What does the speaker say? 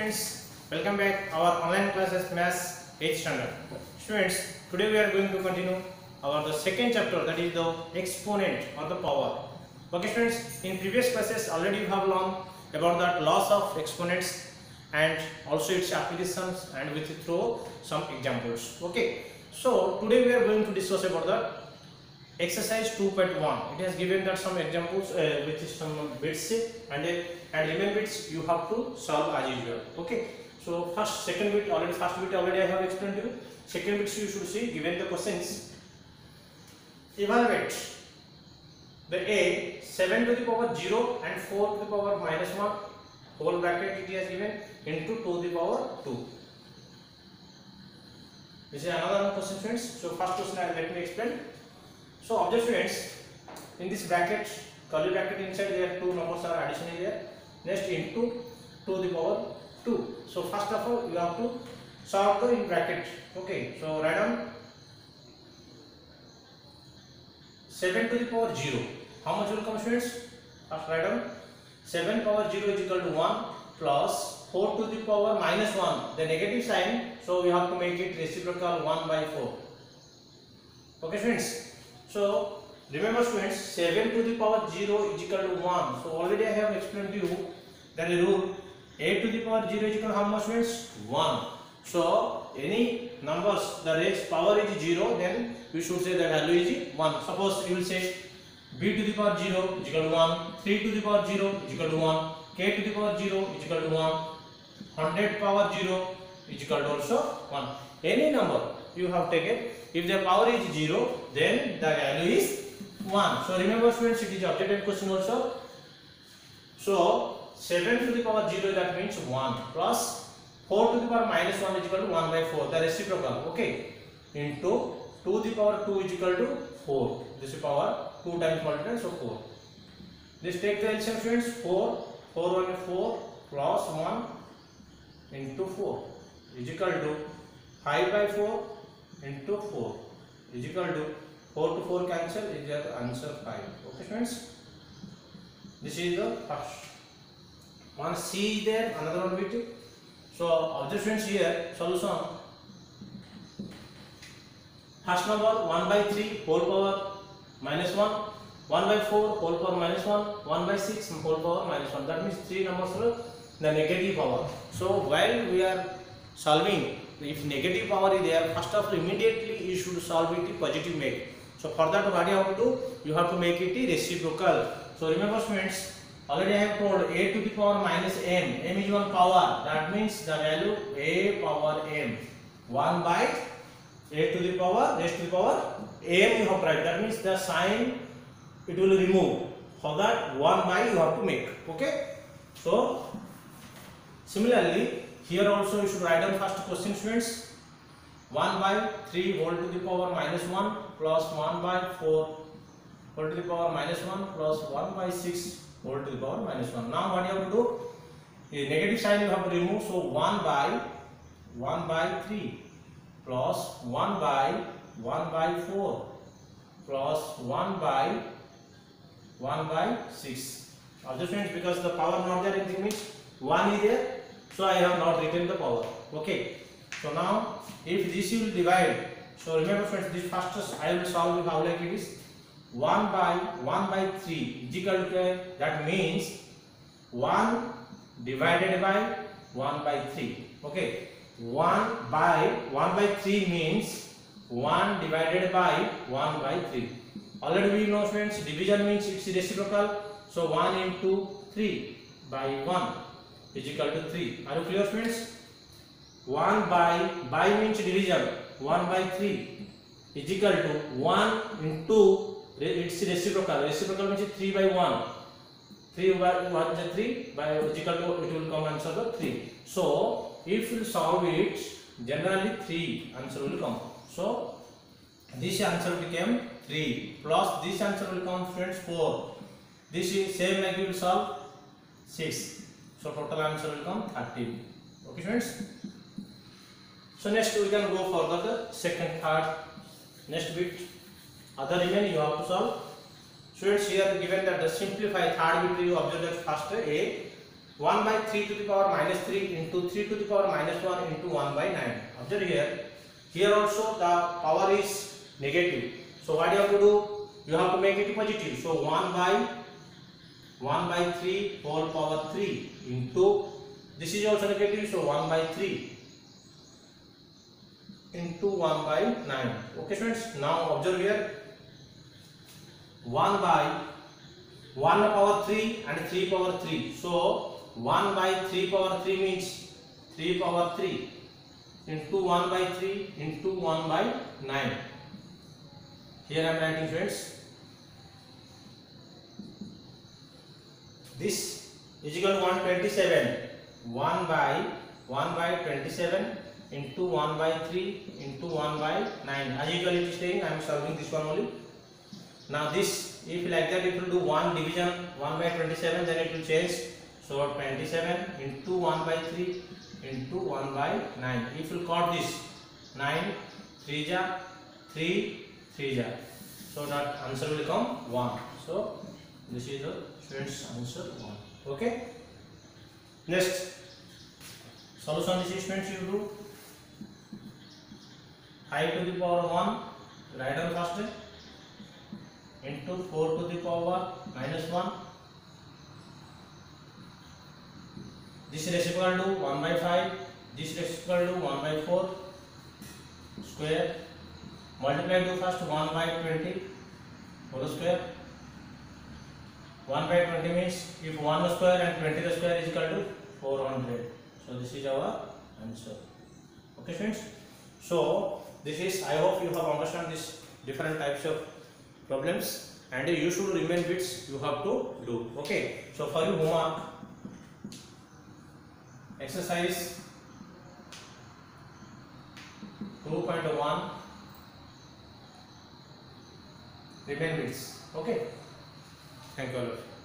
students, welcome back our online classes Maths 8th standard. Students, today we are going to continue our the second chapter, that is the exponent or the power. Okay students, in previous classes already you have learned about that loss of exponents and also its applications, and with through some examples. Okay, so today we are going to discuss about the exercise 2.1. It has given that some examples with some bits and remaining bits you have to solve as usual. Okay, so first bit already I have explained to you. Second bits you should see. Given the questions, evaluate the a 7 to the power 0 and 4 to the power minus 1 whole bracket it is given into 2 to the power 2. This is another question, friends. So first question let me explain. So observe students, in this bracket, curly bracket inside there two numbers are additionally there. Next into 2 to the power 2. So first of all you have to solve the in bracket. Okay, so write down 7 to the power 0. How much will come, students? First write down 7 power 0 is equal to 1 plus 4 to the power minus 1. The negative sign, so we have to make it reciprocal 1 by 4. Okay students. So remember students, 7 to the power 0 is equal to 1. So already I have explained to you that the rule 8 to the power 0 is equal to how much, students? 1. So any numbers the raised power is 0, then we should say the value is 1. Suppose you will say b to the power 0 is equal to 1, 3 to the power 0 is equal to 1, k to the power 0 is equal to 1, 100 power 0 is equal to also 1. Any number you have taken, if the power is 0, then the value is 1. So remember students, it is objective question also. So 7 to the power 0, that means 1, plus 4 to the power minus 1 is equal to 1 by 4, the reciprocal. Okay, into 2 to the power 2 is equal to 4. This is power 2 times multiplied, so 4. This take the LCM students. 4 1 4 plus 1 into 4 is equal to 5 by 4 into 4 is equal to 4 to 4 cancel, is your answer 5. Okay students, this is the first one. C is there, another one with. So observe students here, solution. First number 1 by 3 whole power minus 1, 1 by 4 whole power minus 1, 1 by 6 whole power minus 1. That means 3 numbers are the negative power. So while we are solving, if negative power is there, first of all immediately you should solve it positive make. So for that what you have to do, you have to make it reciprocal. So remember students, already I have told a to the power minus m, m is one power, that means the value a power m, 1 by a to the power raised to the power m you have to write, that means the sign it will remove, for that 1 by you have to make. Okay, so similarly here also you should write down first question students. 1 by 3 whole to the power minus 1 plus 1 by 4 whole to the power minus 1 plus 1 by 6 whole to the power minus 1. Now what you have to do, the negative sign you have to remove, so 1 by 3 plus 1 by 4 plus 1 by 6. Observe friends, because the power not there, it means 1 is there, so I have not written the power. Okay, so now if this you will divide, so remember friends, this first I will solve it how like it is. 1 by 3 is equal to, that means 1 divided by 1 by 3. Okay, 1 by 3 means 1 divided by 1 by 3. Already we know friends, division means it's reciprocal, so 1 into 3 by 1 is equal to 3. Are you clear friends? 1 by means division, 1 by 3 is equal to 1 into its reciprocal. Reciprocal means 3 by 1. 3 by 1 is 3 by is equal to, it will come answer the 3. So if you solve it, generally 3 answer will come. So this answer became 3 plus this answer will come friends 4. This is same like you will solve 6. So total answer will come 13. Okay friends. So next we can go further the second, third, next bit. Other remaining you have to solve. Students, here given that the simplify third bit, you observe that first a 1 by 3 to the power minus 3 into 3 to the power minus 1 into 1 by 9. Observe here. Here also the power is negative. So what you have to do? You have to make it positive. So 1 by 3 whole power 3 into, this is also negative, so 1 by 3 into 1 by 9. Okay students, now observe here. 1 by 1 power 3 and 3 power 3. So 1 by 3 power 3 means 3 power 3 into 1 by 3 into 1 by 9. Here I am writing students. This is equal to 127. 1 by 27 into 1 by 3 into 1 by 9. As usual it is saying, I am solving this one only. Now this, if like that, it will do 1 division 1 by 27, then it will change. So 27 into 1 by 3 into 1 by 9. If you cut this, 9 3 ja 3 3 ja, so that answer will come 1. So this is the students answer 1. Okay. Next solution, this is students you do 5 to the power 1, write down first, into 4 to the power minus 1. This reciprocal to 1 by 5, this reciprocal to 1 by 4 square, multiply to first 1 by 20 whole square. 1 by 20 means if 1 square and 20 the square is equal to 400. So this is our answer. Okay students, so this is, I hope you have understand this different types of problems, and you should remain bits you have to do. Okay, so for your homework, exercise 2.1, remain bits. Okay, thank you all.